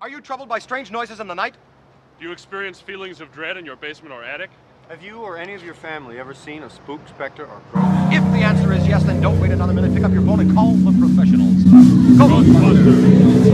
Are you troubled by strange noises in the night? Do you experience feelings of dread in your basement or attic? Have you or any of your family ever seen a spook, specter, or ghost? If the answer is yes, then don't wait another minute. Pick up your phone and call the professionals. Go! Ghostbusters!